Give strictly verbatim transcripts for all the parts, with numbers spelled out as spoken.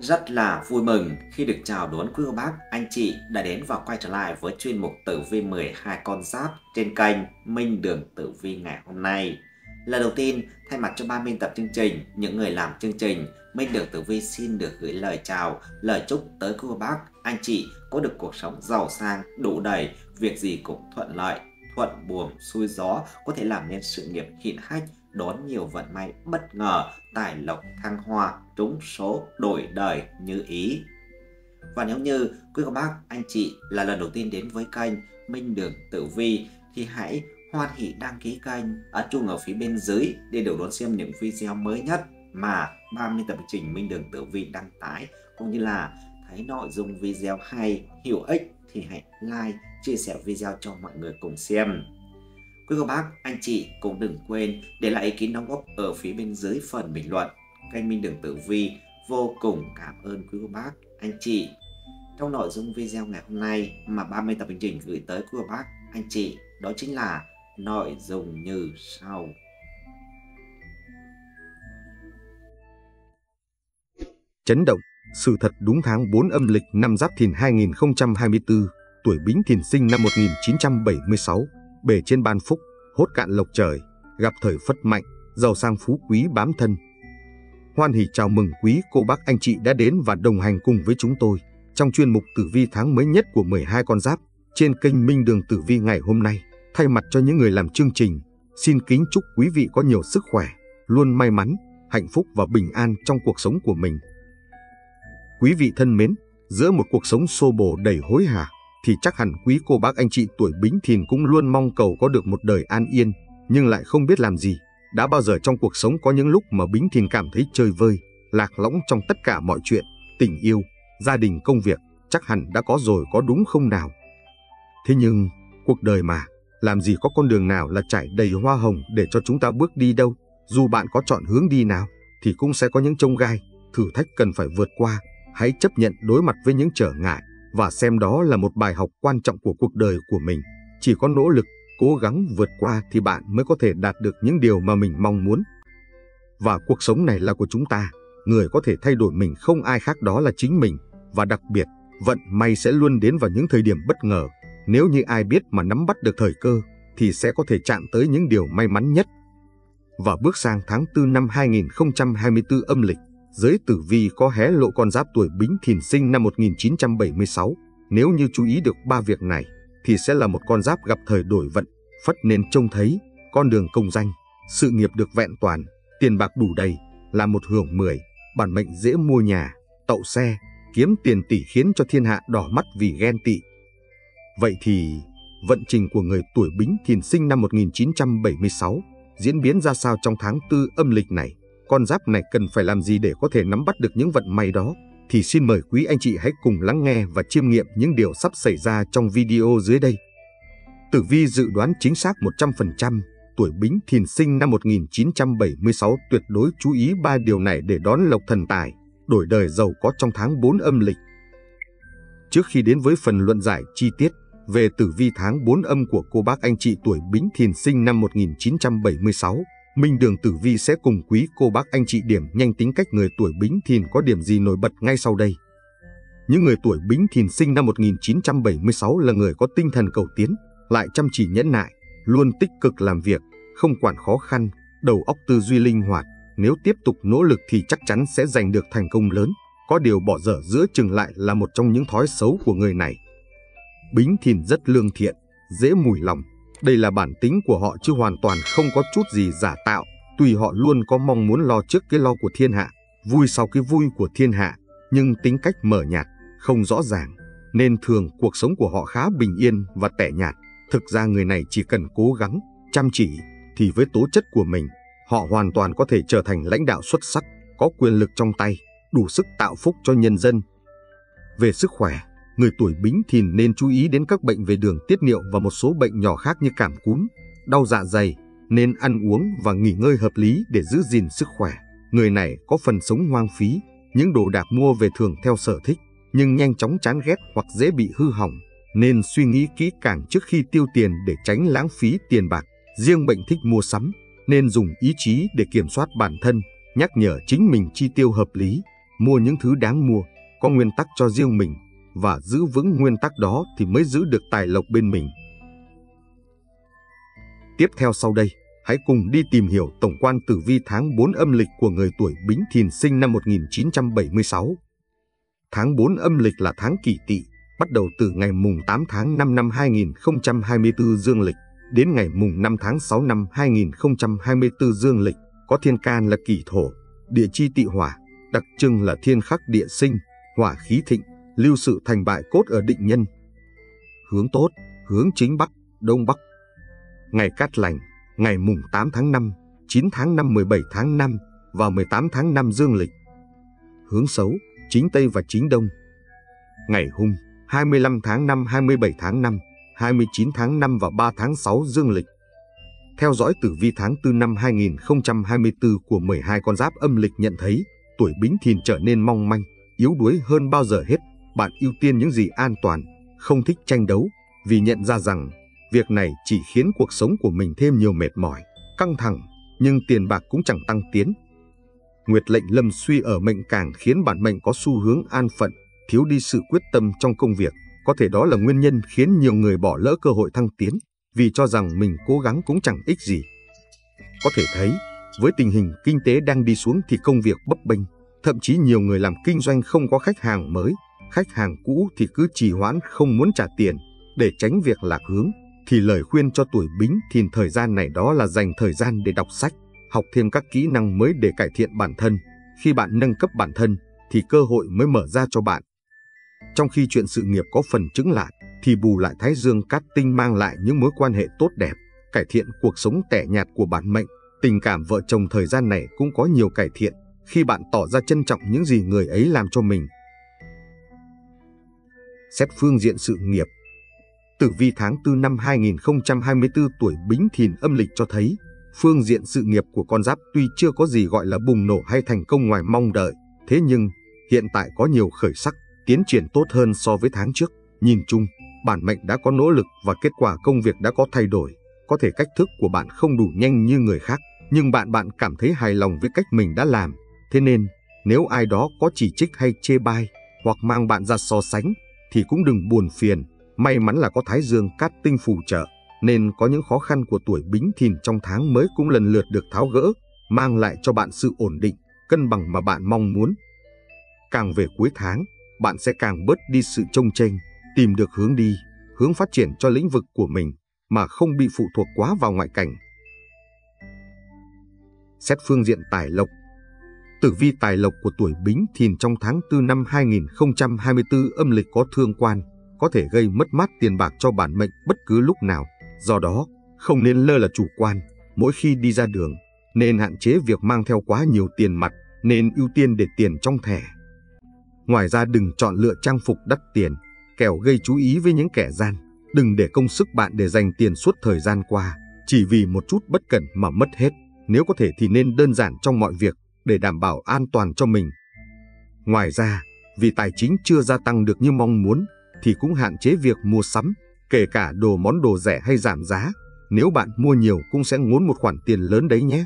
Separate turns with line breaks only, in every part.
Rất là vui mừng khi được chào đón quý cô bác, anh chị đã đến và quay trở lại với chuyên mục tử vi mười hai con giáp trên kênh Minh Đường Tử Vi ngày hôm nay. Lần đầu tiên, thay mặt cho ban biên tập chương trình, những người làm chương trình, Minh Đường Tử Vi xin được gửi lời chào, lời chúc tới quý cô bác, anh chị có được cuộc sống giàu sang, đủ đầy, việc gì cũng thuận lợi, thuận buồm xuôi gió, có thể làm nên sự nghiệp hiển hách, đón nhiều vận may bất ngờ, tài lộc thăng hoa, trúng số, đổi đời như ý. Và nếu như quý cô bác, anh chị là lần đầu tiên đến với kênh Minh Đường Tử Vi thì hãy hoan hỷ đăng ký kênh, ấn chuông ở phía bên dưới để được đón xem những video mới nhất mà ban biên tập chương trình Minh Đường Tử Vi đăng tải, cũng như là thấy nội dung video hay, hữu ích thì hãy like, chia sẻ video cho mọi người cùng xem. Quý cô bác, anh chị cũng đừng quên để lại ý kiến đóng góp ở phía bên dưới phần bình luận. Kênh Minh Đường Tử Vi vô cùng cảm ơn quý cô bác, anh chị. Trong nội dung video ngày hôm nay mà ban biên tập chương trình gửi tới quý cô bác, anh chị, đó chính là nội dung như sau.
Chấn động, sự thật đúng tháng bốn âm lịch năm Giáp Thìn hai nghìn không trăm hai mươi tư, tuổi Bính Thìn sinh năm một nghìn chín trăm bảy mươi sáu, bề trên ban phúc, hốt cạn lộc trời, gặp thời phất mạnh, giàu sang phú quý bám thân. Hoan hỉ chào mừng quý cô bác anh chị đã đến và đồng hành cùng với chúng tôi trong chuyên mục tử vi tháng mới nhất của mười hai con giáp trên kênh Minh Đường Tử Vi ngày hôm nay. Thay mặt cho những người làm chương trình, xin kính chúc quý vị có nhiều sức khỏe, luôn may mắn, hạnh phúc và bình an trong cuộc sống của mình. Quý vị thân mến, giữa một cuộc sống xô bồ đầy hối hả, thì chắc hẳn quý cô bác anh chị tuổi Bính Thìn cũng luôn mong cầu có được một đời an yên, nhưng lại không biết làm gì. Đã bao giờ trong cuộc sống có những lúc mà Bính Thìn cảm thấy chơi vơi, lạc lõng trong tất cả mọi chuyện, tình yêu, gia đình, công việc, chắc hẳn đã có rồi có đúng không nào? Thế nhưng, cuộc đời mà, làm gì có con đường nào là trải đầy hoa hồng để cho chúng ta bước đi đâu. Dù bạn có chọn hướng đi nào, thì cũng sẽ có những chông gai, thử thách cần phải vượt qua. Hãy chấp nhận đối mặt với những trở ngại và xem đó là một bài học quan trọng của cuộc đời của mình. Chỉ có nỗ lực, cố gắng vượt qua thì bạn mới có thể đạt được những điều mà mình mong muốn. Và cuộc sống này là của chúng ta, người có thể thay đổi mình không ai khác đó là chính mình. Và đặc biệt, vận may sẽ luôn đến vào những thời điểm bất ngờ. Nếu như ai biết mà nắm bắt được thời cơ, thì sẽ có thể chạm tới những điều may mắn nhất. Và bước sang tháng tư năm hai nghìn không trăm hai mươi tư âm lịch, giới tử vi có hé lộ con giáp tuổi Bính Thìn sinh năm một nghìn chín trăm bảy mươi sáu. Nếu như chú ý được ba việc này, thì sẽ là một con giáp gặp thời đổi vận, phất nên trông thấy, con đường công danh, sự nghiệp được vẹn toàn, tiền bạc đủ đầy, là một hưởng mười, bản mệnh dễ mua nhà, tậu xe, kiếm tiền tỷ khiến cho thiên hạ đỏ mắt vì ghen tị. Vậy thì, vận trình của người tuổi Bính Thìn sinh năm một nghìn chín trăm bảy mươi sáu diễn biến ra sao trong tháng tư âm lịch này? Con giáp này cần phải làm gì để có thể nắm bắt được những vận may đó? Thì xin mời quý anh chị hãy cùng lắng nghe và chiêm nghiệm những điều sắp xảy ra trong video dưới đây. Tử vi dự đoán chính xác một trăm phần trăm, tuổi Bính Thìn sinh năm một nghìn chín trăm bảy mươi sáu tuyệt đối chú ý ba điều này để đón lộc thần tài, đổi đời giàu có trong tháng bốn âm lịch. Trước khi đến với phần luận giải chi tiết về tử vi tháng bốn âm của cô bác anh chị tuổi Bính Thìn sinh năm một nghìn chín trăm bảy mươi sáu, Minh Đường Tử Vi sẽ cùng quý cô bác anh chị điểm nhanh tính cách người tuổi Bính Thìn có điểm gì nổi bật ngay sau đây. Những người tuổi Bính Thìn sinh năm một nghìn chín trăm bảy mươi sáu là người có tinh thần cầu tiến, lại chăm chỉ nhẫn nại, luôn tích cực làm việc, không quản khó khăn, đầu óc tư duy linh hoạt. Nếu tiếp tục nỗ lực thì chắc chắn sẽ giành được thành công lớn. Có điều bỏ dở giữa chừng lại là một trong những thói xấu của người này. Bính Thìn rất lương thiện, dễ mùi lòng. Đây là bản tính của họ chứ hoàn toàn không có chút gì giả tạo. Tuy họ luôn có mong muốn lo trước cái lo của thiên hạ, vui sau cái vui của thiên hạ, nhưng tính cách mờ nhạt, không rõ ràng, nên thường cuộc sống của họ khá bình yên và tẻ nhạt. Thực ra người này chỉ cần cố gắng, chăm chỉ, thì với tố chất của mình, họ hoàn toàn có thể trở thành lãnh đạo xuất sắc, có quyền lực trong tay, đủ sức tạo phúc cho nhân dân. Về sức khỏe, người tuổi Bính Thìn nên chú ý đến các bệnh về đường tiết niệu và một số bệnh nhỏ khác như cảm cúm, đau dạ dày, nên ăn uống và nghỉ ngơi hợp lý để giữ gìn sức khỏe. Người này có phần sống hoang phí, những đồ đạc mua về thường theo sở thích, nhưng nhanh chóng chán ghét hoặc dễ bị hư hỏng, nên suy nghĩ kỹ càng trước khi tiêu tiền để tránh lãng phí tiền bạc. Riêng bệnh thích mua sắm, nên dùng ý chí để kiểm soát bản thân, nhắc nhở chính mình chi tiêu hợp lý. mua những thứ đáng mua, có nguyên tắc cho riêng mình, và giữ vững nguyên tắc đó thì mới giữ được tài lộc bên mình. Tiếp theo sau đây, hãy cùng đi tìm hiểu tổng quan tử vi tháng bốn âm lịch của người tuổi Bính Thìn sinh năm một nghìn chín trăm bảy mươi sáu. Tháng bốn âm lịch là tháng Kỷ Tỵ, bắt đầu từ ngày mùng tám tháng năm năm hai nghìn không trăm hai mươi tư dương lịch đến ngày mùng năm tháng sáu năm hai nghìn không trăm hai mươi tư dương lịch, có thiên can là Kỷ Thổ, địa chi Tỵ Hỏa, đặc trưng là thiên khắc địa sinh, hỏa khí thịnh, lưu sự thành bại cốt ở định nhân. Hướng tốt, hướng chính bắc, đông bắc. Ngày cát lành, ngày mùng tám tháng năm, chín tháng năm, mười bảy tháng năm và mười tám tháng năm dương lịch. Hướng xấu, chính tây và chính đông. Ngày hung, hai mươi lăm tháng năm, hai mươi bảy tháng năm, hai mươi chín tháng năm và ba tháng sáu dương lịch. Theo dõi tử vi tháng tư năm hai nghìn không trăm hai mươi tư của mười hai con giáp âm lịch nhận thấy, tuổi Bính Thìn trở nên mong manh, yếu đuối hơn bao giờ hết. Bạn ưu tiên những gì an toàn, không thích tranh đấu, vì nhận ra rằng việc này chỉ khiến cuộc sống của mình thêm nhiều mệt mỏi, căng thẳng, nhưng tiền bạc cũng chẳng tăng tiến. Nguyệt lệnh lâm suy ở mệnh càng khiến bản mệnh có xu hướng an phận, thiếu đi sự quyết tâm trong công việc. Có thể đó là nguyên nhân khiến nhiều người bỏ lỡ cơ hội thăng tiến, vì cho rằng mình cố gắng cũng chẳng ích gì. Có thể thấy, với tình hình kinh tế đang đi xuống thì công việc bấp bênh, thậm chí nhiều người làm kinh doanh không có khách hàng mới, khách hàng cũ thì cứ trì hoãn không muốn trả tiền. Để tránh việc lạc hướng, thì lời khuyên cho tuổi Bính Thìn thời gian này đó là dành thời gian để đọc sách, học thêm các kỹ năng mới để cải thiện bản thân. Khi bạn nâng cấp bản thân, thì cơ hội mới mở ra cho bạn. Trong khi chuyện sự nghiệp có phần chững lại, thì bù lại Thái Dương cát tinh mang lại những mối quan hệ tốt đẹp, cải thiện cuộc sống tẻ nhạt của bản mệnh. Tình cảm vợ chồng thời gian này cũng có nhiều cải thiện, khi bạn tỏ ra trân trọng những gì người ấy làm cho mình. Xét phương diện sự nghiệp. Tử vi tháng tư năm hai nghìn không trăm hai mươi tư tuổi Bính Thìn âm lịch cho thấy, phương diện sự nghiệp của con giáp tuy chưa có gì gọi là bùng nổ hay thành công ngoài mong đợi, thế nhưng hiện tại có nhiều khởi sắc, tiến triển tốt hơn so với tháng trước. Nhìn chung, bản mệnh đã có nỗ lực và kết quả công việc đã có thay đổi. Có thể cách thức của bạn không đủ nhanh như người khác, nhưng bạn bạn cảm thấy hài lòng với cách mình đã làm. Thế nên, nếu ai đó có chỉ trích hay chê bai, hoặc mang bạn ra so sánh, thì cũng đừng buồn phiền. May mắn là có Thái Dương cát tinh phù trợ, nên có những khó khăn của tuổi Bính Thìn trong tháng mới cũng lần lượt được tháo gỡ, mang lại cho bạn sự ổn định, cân bằng mà bạn mong muốn. Càng về cuối tháng, bạn sẽ càng bớt đi sự chông chênh, tìm được hướng đi, hướng phát triển cho lĩnh vực của mình, mà không bị phụ thuộc quá vào ngoại cảnh. Xét phương diện tài lộc. Tử vi tài lộc của tuổi Bính Thìn trong tháng tư năm hai nghìn không trăm hai mươi tư âm lịch có thương quan, có thể gây mất mát tiền bạc cho bản mệnh bất cứ lúc nào. Do đó, không nên lơ là chủ quan, mỗi khi đi ra đường, nên hạn chế việc mang theo quá nhiều tiền mặt, nên ưu tiên để tiền trong thẻ. Ngoài ra đừng chọn lựa trang phục đắt tiền, kẻo gây chú ý với những kẻ gian. Đừng để công sức bạn để dành tiền suốt thời gian qua, chỉ vì một chút bất cẩn mà mất hết. Nếu có thể thì nên đơn giản trong mọi việc, để đảm bảo an toàn cho mình. Ngoài ra, vì tài chính chưa gia tăng được như mong muốn, thì cũng hạn chế việc mua sắm, kể cả đồ món đồ rẻ hay giảm giá. Nếu bạn mua nhiều cũng sẽ ngốn một khoản tiền lớn đấy nhé.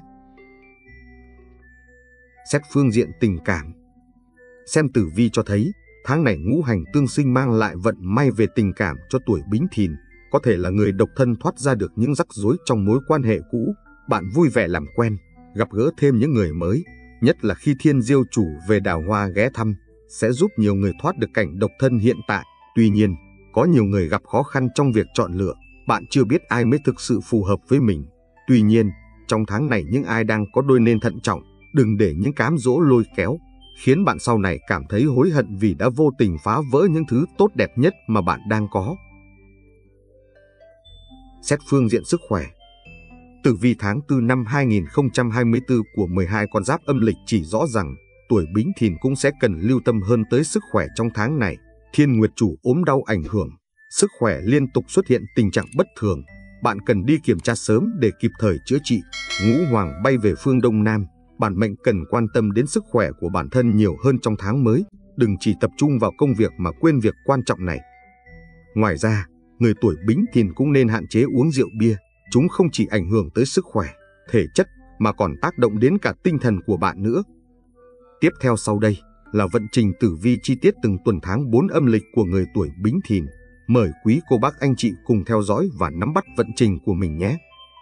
Xét phương diện tình cảm. Xem tử vi cho thấy, tháng này ngũ hành tương sinh mang lại vận may về tình cảm cho tuổi Bính Thìn. Có thể là người độc thân thoát ra được những rắc rối trong mối quan hệ cũ, bạn vui vẻ làm quen, gặp gỡ thêm những người mới, nhất là khi thiên diêu chủ về đào hoa ghé thăm, sẽ giúp nhiều người thoát được cảnh độc thân hiện tại. Tuy nhiên, có nhiều người gặp khó khăn trong việc chọn lựa, bạn chưa biết ai mới thực sự phù hợp với mình. Tuy nhiên, trong tháng này những ai đang có đôi nên thận trọng, đừng để những cám dỗ lôi kéo, khiến bạn sau này cảm thấy hối hận vì đã vô tình phá vỡ những thứ tốt đẹp nhất mà bạn đang có. Xét phương diện sức khỏe. Tử vi tháng tư năm hai nghìn không trăm hai mươi tư của mười hai con giáp âm lịch chỉ rõ rằng tuổi Bính Thìn cũng sẽ cần lưu tâm hơn tới sức khỏe trong tháng này. Thiên nguyệt chủ ốm đau ảnh hưởng, sức khỏe liên tục xuất hiện tình trạng bất thường. Bạn cần đi kiểm tra sớm để kịp thời chữa trị. Ngũ hoàng bay về phương Đông Nam, bản mệnh cần quan tâm đến sức khỏe của bản thân nhiều hơn trong tháng mới. Đừng chỉ tập trung vào công việc mà quên việc quan trọng này. Ngoài ra, người tuổi Bính Thìn cũng nên hạn chế uống rượu bia. Chúng không chỉ ảnh hưởng tới sức khỏe, thể chất mà còn tác động đến cả tinh thần của bạn nữa. Tiếp theo sau đây, là vận trình tử vi chi tiết từng tuần tháng bốn âm lịch của người tuổi Bính Thìn. Mời quý cô bác anh chị cùng theo dõi và nắm bắt vận trình của mình nhé.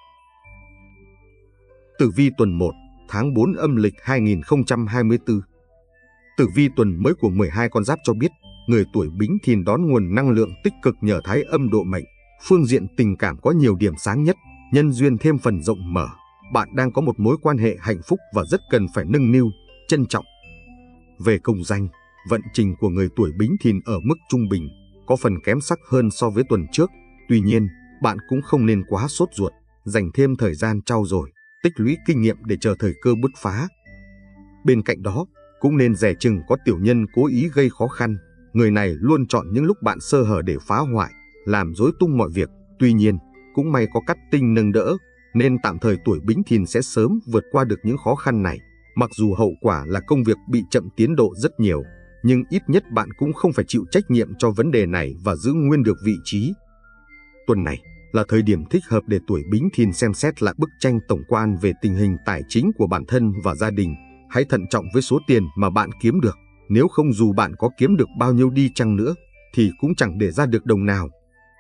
Tử vi tuần một, tháng bốn âm lịch hai nghìn không trăm hai mươi tư. Tử vi tuần mới của mười hai con giáp cho biết, người tuổi Bính Thìn đón nguồn năng lượng tích cực nhờ thái âm độ mệnh. Phương diện tình cảm có nhiều điểm sáng nhất, nhân duyên thêm phần rộng mở. Bạn đang có một mối quan hệ hạnh phúc và rất cần phải nâng niu, trân trọng. Về công danh, vận trình của người tuổi Bính Thìn ở mức trung bình, có phần kém sắc hơn so với tuần trước. Tuy nhiên, bạn cũng không nên quá sốt ruột, dành thêm thời gian trau dồi, tích lũy kinh nghiệm để chờ thời cơ bứt phá. Bên cạnh đó, cũng nên dè chừng có tiểu nhân cố ý gây khó khăn. Người này luôn chọn những lúc bạn sơ hở để phá hoại, làm rối tung mọi việc. Tuy nhiên, cũng may có cát tinh nâng đỡ, nên tạm thời tuổi Bính Thìn sẽ sớm vượt qua được những khó khăn này. Mặc dù hậu quả là công việc bị chậm tiến độ rất nhiều, nhưng ít nhất bạn cũng không phải chịu trách nhiệm cho vấn đề này và giữ nguyên được vị trí. Tuần này là thời điểm thích hợp để tuổi Bính Thìn xem xét lại bức tranh tổng quan về tình hình tài chính của bản thân và gia đình. Hãy thận trọng với số tiền mà bạn kiếm được, nếu không dù bạn có kiếm được bao nhiêu đi chăng nữa, thì cũng chẳng để ra được đồng nào.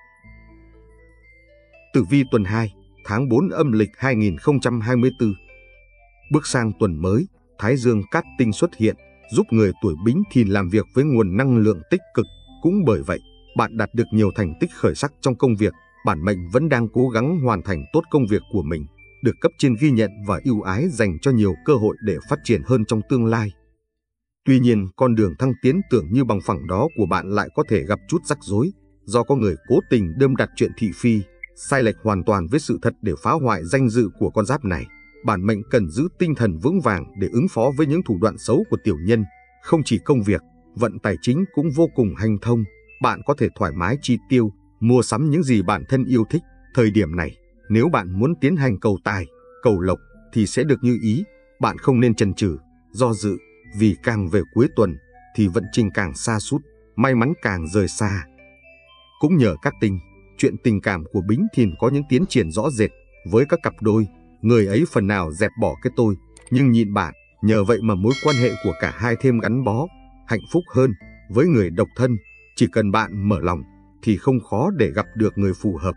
Tử vi tuần hai, tháng bốn âm lịch hai nghìn không trăm hai mươi tư. Bước sang tuần mới, Thái Dương cát tinh xuất hiện, giúp người tuổi Bính Thìn làm việc với nguồn năng lượng tích cực. Cũng bởi vậy, bạn đạt được nhiều thành tích khởi sắc trong công việc. Bản mệnh vẫn đang cố gắng hoàn thành tốt công việc của mình, được cấp trên ghi nhận và ưu ái dành cho nhiều cơ hội để phát triển hơn trong tương lai. Tuy nhiên, con đường thăng tiến tưởng như bằng phẳng đó của bạn lại có thể gặp chút rắc rối, do có người cố tình đâm đặt chuyện thị phi, sai lệch hoàn toàn với sự thật để phá hoại danh dự của con giáp này. Bản mệnh cần giữ tinh thần vững vàng để ứng phó với những thủ đoạn xấu của tiểu nhân. Không chỉ công việc, vận tài chính cũng vô cùng hanh thông. Bạn có thể thoải mái chi tiêu, mua sắm những gì bản thân yêu thích. Thời điểm này, nếu bạn muốn tiến hành cầu tài, cầu lộc thì sẽ được như ý. Bạn không nên chần chừ, do dự, vì càng về cuối tuần thì vận trình càng sa sút, may mắn càng rời xa. Cũng nhờ cát tinh, chuyện tình cảm của Bính Thìn có những tiến triển rõ rệt. Với các cặp đôi, người ấy phần nào dẹp bỏ cái tôi, nhưng nhịn bạn. Nhờ vậy mà mối quan hệ của cả hai thêm gắn bó, hạnh phúc hơn. Với người độc thân, chỉ cần bạn mở lòng thì không khó để gặp được người phù hợp.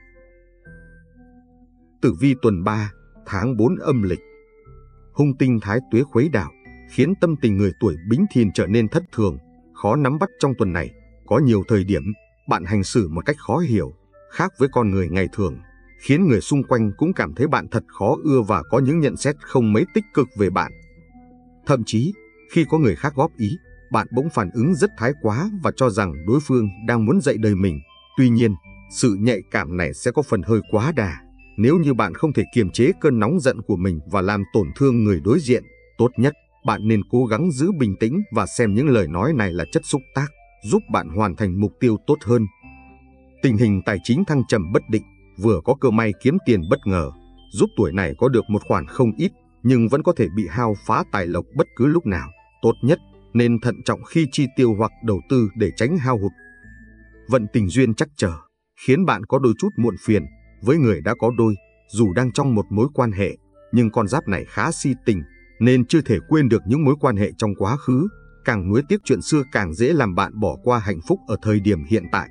Tử vi tuần ba, tháng bốn âm lịch. Hung tinh thái tuế khuấy đảo, khiến tâm tình người tuổi Bính Thìn trở nên thất thường, khó nắm bắt trong tuần này. Có nhiều thời điểm, bạn hành xử một cách khó hiểu, khác với con người ngày thường, khiến người xung quanh cũng cảm thấy bạn thật khó ưa và có những nhận xét không mấy tích cực về bạn. Thậm chí, khi có người khác góp ý, bạn bỗng phản ứng rất thái quá và cho rằng đối phương đang muốn dạy đời mình. Tuy nhiên, sự nhạy cảm này sẽ có phần hơi quá đà. Nếu như bạn không thể kiềm chế cơn nóng giận của mình và làm tổn thương người đối diện, tốt nhất bạn nên cố gắng giữ bình tĩnh và xem những lời nói này là chất xúc tác, giúp bạn hoàn thành mục tiêu tốt hơn. Tình hình tài chính thăng trầm bất định, vừa có cơ may kiếm tiền bất ngờ, giúp tuổi này có được một khoản không ít, nhưng vẫn có thể bị hao phá tài lộc bất cứ lúc nào. Tốt nhất nên thận trọng khi chi tiêu hoặc đầu tư để tránh hao hụt. Vận tình duyên trắc trở, khiến bạn có đôi chút muộn phiền. Với người đã có đôi, dù đang trong một mối quan hệ, nhưng con giáp này khá si tình, nên chưa thể quên được những mối quan hệ trong quá khứ. Càng nuối tiếc chuyện xưa càng dễ làm bạn bỏ qua hạnh phúc ở thời điểm hiện tại.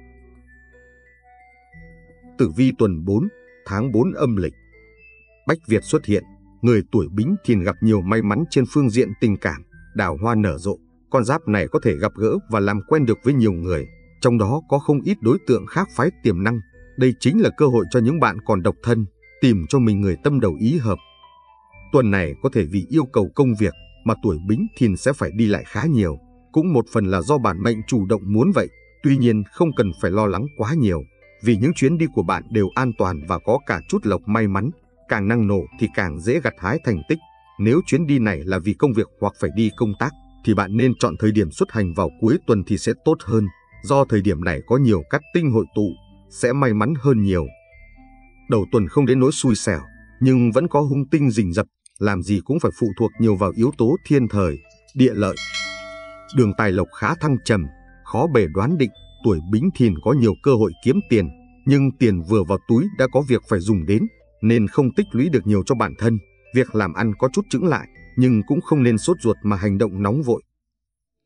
Tử vi tuần bốn, tháng bốn âm lịch. Bách Việt xuất hiện, người tuổi Bính Thìn gặp nhiều may mắn trên phương diện tình cảm, đào hoa nở rộ. Con giáp này có thể gặp gỡ và làm quen được với nhiều người, trong đó có không ít đối tượng khác phái tiềm năng. Đây chính là cơ hội cho những bạn còn độc thân, tìm cho mình người tâm đầu ý hợp. Tuần này có thể vì yêu cầu công việc mà tuổi Bính Thìn sẽ phải đi lại khá nhiều, cũng một phần là do bản mệnh chủ động muốn vậy. Tuy nhiên không cần phải lo lắng quá nhiều, vì những chuyến đi của bạn đều an toàn và có cả chút lộc may mắn. Càng năng nổ thì càng dễ gặt hái thành tích. Nếu chuyến đi này là vì công việc hoặc phải đi công tác, thì bạn nên chọn thời điểm xuất hành vào cuối tuần thì sẽ tốt hơn, do thời điểm này có nhiều cát tinh hội tụ, sẽ may mắn hơn nhiều. Đầu tuần không đến nỗi xui xẻo, nhưng vẫn có hung tinh rình rập, làm gì cũng phải phụ thuộc nhiều vào yếu tố thiên thời, địa lợi. Đường tài lộc khá thăng trầm, khó bề đoán định. Tuổi Bính Thìn có nhiều cơ hội kiếm tiền, nhưng tiền vừa vào túi đã có việc phải dùng đến, nên không tích lũy được nhiều cho bản thân. Việc làm ăn có chút chững lại, nhưng cũng không nên sốt ruột mà hành động nóng vội.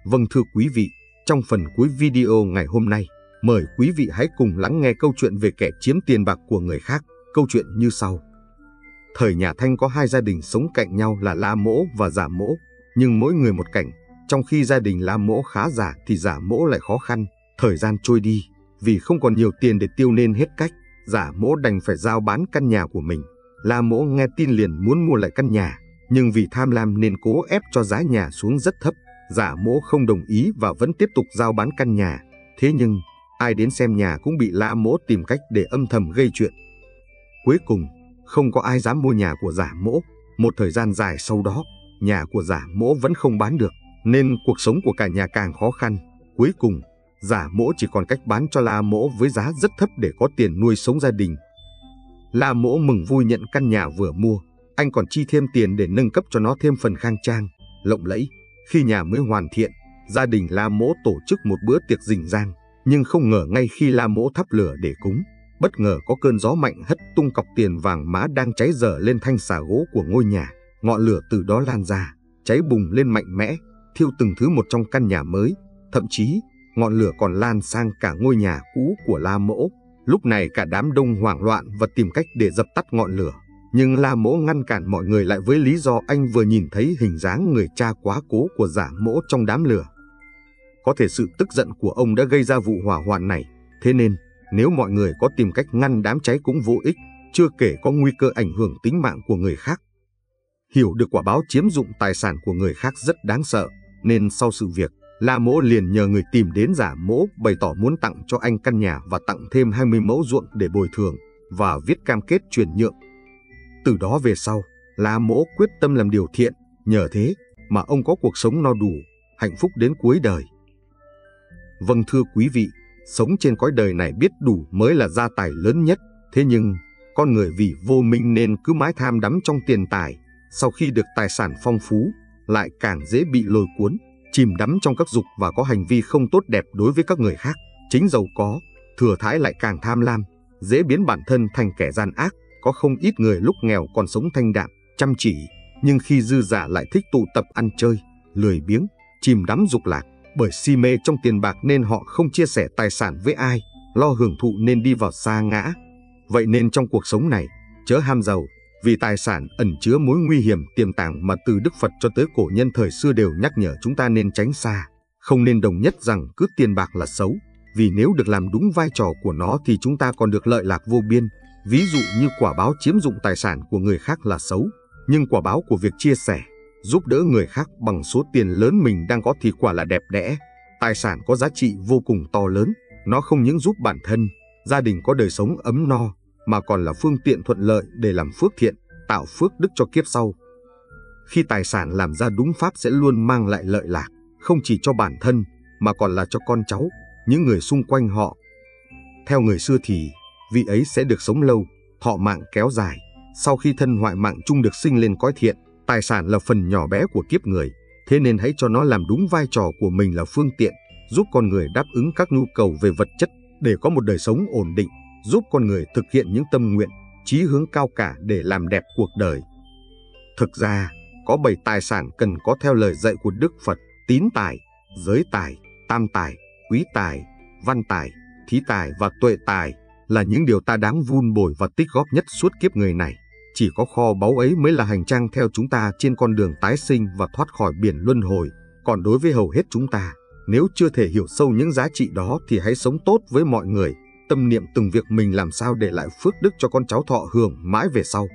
Vâng thưa quý vị, trong phần cuối video ngày hôm nay, mời quý vị hãy cùng lắng nghe câu chuyện về kẻ chiếm tiền bạc của người khác. Câu chuyện như sau. Thời nhà Thanh có hai gia đình sống cạnh nhau là La Mỗ và Giả Mỗ, nhưng mỗi người một cảnh. Trong khi gia đình La Mỗ khá giả thì Giả Mỗ lại khó khăn. Thời gian trôi đi, vì không còn nhiều tiền để tiêu nên hết cách, Giả Mỗ đành phải giao bán căn nhà của mình. La Mỗ nghe tin liền muốn mua lại căn nhà, nhưng vì tham lam nên cố ép cho giá nhà xuống rất thấp. Giả Mỗ không đồng ý và vẫn tiếp tục giao bán căn nhà. Thế nhưng, ai đến xem nhà cũng bị La Mỗ tìm cách để âm thầm gây chuyện. Cuối cùng, không có ai dám mua nhà của Giả Mỗ. Một thời gian dài sau đó, nhà của Giả Mỗ vẫn không bán được, nên cuộc sống của cả nhà càng khó khăn. Cuối cùng, Giả Mỗ chỉ còn cách bán cho La Mỗ với giá rất thấp để có tiền nuôi sống gia đình. La Mỗ mừng vui nhận căn nhà vừa mua, anh còn chi thêm tiền để nâng cấp cho nó thêm phần khang trang, lộng lẫy. Khi nhà mới hoàn thiện, gia đình La Mỗ tổ chức một bữa tiệc rình rang, nhưng không ngờ ngay khi La Mỗ thắp lửa để cúng, bất ngờ có cơn gió mạnh hất tung cọc tiền vàng mã đang cháy dở lên thanh xà gỗ của ngôi nhà. Ngọn lửa từ đó lan ra, cháy bùng lên mạnh mẽ, thiêu từng thứ một trong căn nhà mới. Thậm chí, ngọn lửa còn lan sang cả ngôi nhà cũ của La Mỗ. Lúc này cả đám đông hoảng loạn và tìm cách để dập tắt ngọn lửa. Nhưng La Mỗ ngăn cản mọi người lại với lý do anh vừa nhìn thấy hình dáng người cha quá cố của Giả Mỗ trong đám lửa. Có thể sự tức giận của ông đã gây ra vụ hỏa hoạn này, thế nên nếu mọi người có tìm cách ngăn đám cháy cũng vô ích, chưa kể có nguy cơ ảnh hưởng tính mạng của người khác. Hiểu được quả báo chiếm dụng tài sản của người khác rất đáng sợ, nên sau sự việc, La Mỗ liền nhờ người tìm đến Giả Mỗ bày tỏ muốn tặng cho anh căn nhà và tặng thêm hai mươi mẫu ruộng để bồi thường và viết cam kết chuyển nhượng. Từ đó về sau, La Mỗ quyết tâm làm điều thiện, nhờ thế mà ông có cuộc sống no đủ, hạnh phúc đến cuối đời. Vâng thưa quý vị, sống trên cõi đời này biết đủ mới là gia tài lớn nhất. Thế nhưng, con người vì vô minh nên cứ mãi tham đắm trong tiền tài. Sau khi được tài sản phong phú, lại càng dễ bị lôi cuốn, chìm đắm trong các dục và có hành vi không tốt đẹp đối với các người khác. Chính giàu có, thừa thãi lại càng tham lam, dễ biến bản thân thành kẻ gian ác. Có không ít người lúc nghèo còn sống thanh đạm, chăm chỉ, nhưng khi dư giả lại thích tụ tập ăn chơi, lười biếng, chìm đắm dục lạc. Bởi si mê trong tiền bạc nên họ không chia sẻ tài sản với ai, lo hưởng thụ nên đi vào sa ngã. Vậy nên trong cuộc sống này, chớ ham giàu, vì tài sản ẩn chứa mối nguy hiểm tiềm tàng mà từ Đức Phật cho tới cổ nhân thời xưa đều nhắc nhở chúng ta nên tránh xa. Không nên đồng nhất rằng cứ tiền bạc là xấu, vì nếu được làm đúng vai trò của nó thì chúng ta còn được lợi lạc vô biên. Ví dụ như quả báo chiếm dụng tài sản của người khác là xấu, nhưng quả báo của việc chia sẻ, giúp đỡ người khác bằng số tiền lớn mình đang có thì quả là đẹp đẽ. Tài sản có giá trị vô cùng to lớn, nó không những giúp bản thân, gia đình có đời sống ấm no, mà còn là phương tiện thuận lợi để làm phước thiện, tạo phước đức cho kiếp sau. Khi tài sản làm ra đúng pháp sẽ luôn mang lại lợi lạc, không chỉ cho bản thân, mà còn là cho con cháu, những người xung quanh họ. Theo người xưa thì, vị ấy sẽ được sống lâu, thọ mạng kéo dài. Sau khi thân hoại mạng chung được sinh lên cõi thiện, tài sản là phần nhỏ bé của kiếp người, thế nên hãy cho nó làm đúng vai trò của mình là phương tiện, giúp con người đáp ứng các nhu cầu về vật chất để có một đời sống ổn định, giúp con người thực hiện những tâm nguyện, chí hướng cao cả để làm đẹp cuộc đời. Thực ra, có bảy tài sản cần có theo lời dạy của Đức Phật: tín tài, giới tài, tam tài, quý tài, văn tài, thí tài và tuệ tài là những điều ta đáng vun bồi và tích góp nhất suốt kiếp người này. Chỉ có kho báu ấy mới là hành trang theo chúng ta trên con đường tái sinh và thoát khỏi biển luân hồi. Còn đối với hầu hết chúng ta, nếu chưa thể hiểu sâu những giá trị đó thì hãy sống tốt với mọi người, tâm niệm từng việc mình làm sao để lại phước đức cho con cháu thọ hưởng mãi về sau.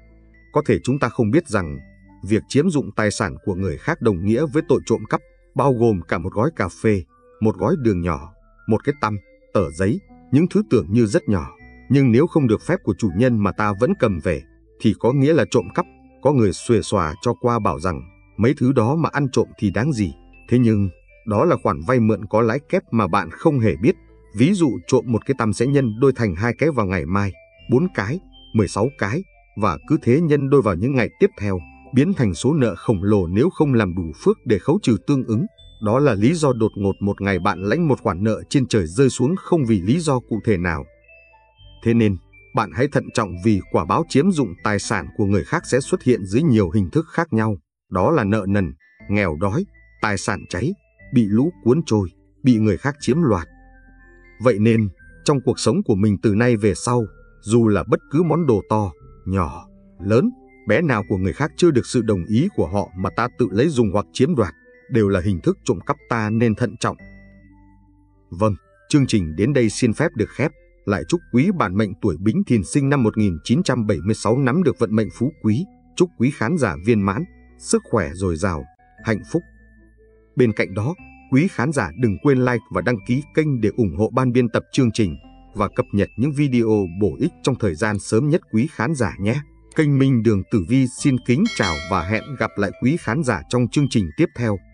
Có thể chúng ta không biết rằng, việc chiếm dụng tài sản của người khác đồng nghĩa với tội trộm cắp, bao gồm cả một gói cà phê, một gói đường nhỏ, một cái tăm, tờ giấy, những thứ tưởng như rất nhỏ, nhưng nếu không được phép của chủ nhân mà ta vẫn cầm về, thì có nghĩa là trộm cắp. Có người xuề xòa cho qua bảo rằng mấy thứ đó mà ăn trộm thì đáng gì. Thế nhưng đó là khoản vay mượn có lãi kép mà bạn không hề biết. Ví dụ trộm một cái tăm sẽ nhân đôi thành hai cái vào ngày mai, bốn cái, mười sáu cái, và cứ thế nhân đôi vào những ngày tiếp theo, biến thành số nợ khổng lồ nếu không làm đủ phước để khấu trừ tương ứng. Đó là lý do đột ngột một ngày bạn lãnh một khoản nợ trên trời rơi xuống không vì lý do cụ thể nào. Thế nên, bạn hãy thận trọng vì quả báo chiếm dụng tài sản của người khác sẽ xuất hiện dưới nhiều hình thức khác nhau. Đó là nợ nần, nghèo đói, tài sản cháy, bị lũ cuốn trôi, bị người khác chiếm đoạt. Vậy nên, trong cuộc sống của mình từ nay về sau, dù là bất cứ món đồ to, nhỏ, lớn, bé nào của người khác chưa được sự đồng ý của họ mà ta tự lấy dùng hoặc chiếm đoạt, đều là hình thức trộm cắp, ta nên thận trọng. Vâng, chương trình đến đây xin phép được khép. Lại chúc quý bản mệnh tuổi Bính Thìn sinh năm một nghìn chín trăm bảy mươi sáu nắm được vận mệnh phú quý. Chúc quý khán giả viên mãn, sức khỏe dồi dào, hạnh phúc. Bên cạnh đó, quý khán giả đừng quên like và đăng ký kênh để ủng hộ ban biên tập chương trình và cập nhật những video bổ ích trong thời gian sớm nhất quý khán giả nhé. Kênh Minh Đường Tử Vi xin kính chào và hẹn gặp lại quý khán giả trong chương trình tiếp theo.